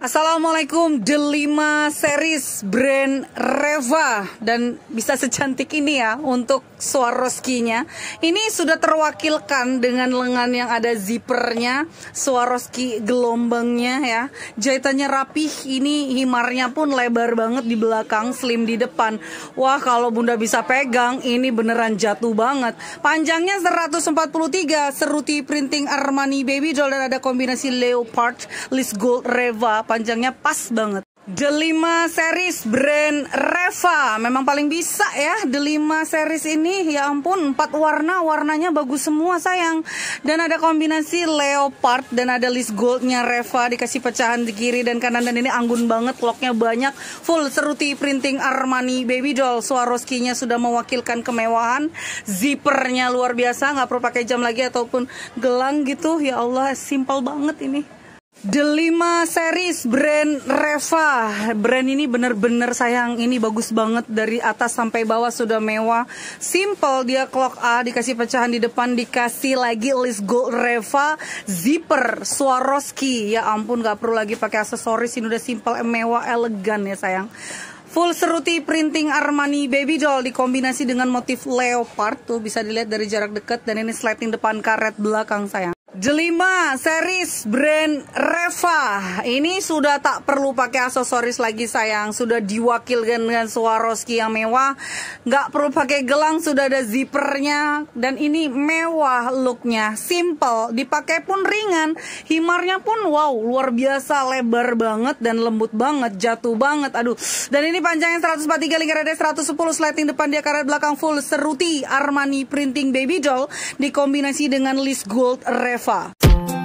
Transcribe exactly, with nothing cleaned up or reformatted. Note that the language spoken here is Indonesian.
Assalamualaikum, Delima series brand Reva, dan bisa secantik ini ya untuk Swarovski-nya. Ini sudah terwakilkan dengan lengan yang ada zippernya, Swarovski gelombangnya ya. Jahitannya rapih, ini himarnya pun lebar banget di belakang, slim di depan. Wah, kalau Bunda bisa pegang, ini beneran jatuh banget. Panjangnya seratus empat puluh tiga, seruti printing Armani Baby Doll, dan ada kombinasi leopard, list gold Reva. Panjangnya pas banget. Delima series brand Reva memang paling bisa ya. Delima series ini, ya ampun, empat warna, warnanya bagus semua sayang. Dan ada kombinasi leopard dan ada list goldnya Reva, dikasih pecahan di kiri dan kanan, dan ini anggun banget, locknya banyak, full seruti printing Armani Baby Doll. Swarovski-nya sudah mewakilkan kemewahan, zippernya luar biasa, nggak perlu pakai jam lagi ataupun gelang gitu. Ya Allah, simple banget ini. Delima series brand Reva, brand ini bener-bener sayang, ini bagus banget dari atas sampai bawah sudah mewah, simple. Dia clock A, dikasih pecahan di depan, dikasih lagi list gold Reva, zipper Swarovski. Ya ampun, gak perlu lagi pakai aksesoris, ini udah simple, mewah, elegan ya sayang. Full seruti printing Armani Baby Doll dikombinasi dengan motif leopard, tuh bisa dilihat dari jarak dekat, dan ini sliding depan, karet belakang sayang. Delima series brand Reva, ini sudah tak perlu pakai aksesoris lagi sayang, sudah diwakilkan dengan Swarovski yang mewah, nggak perlu pakai gelang, sudah ada zippernya, dan ini mewah looknya, simple, dipakai pun ringan, himarnya pun wow luar biasa, lebar banget dan lembut banget, jatuh banget, aduh. Dan ini panjangnya seratus empat puluh tiga, lingkarannya seratus sepuluh, sliding depan, dia karet belakang, full seruti Armani printing Baby Doll dikombinasi dengan list gold Reva.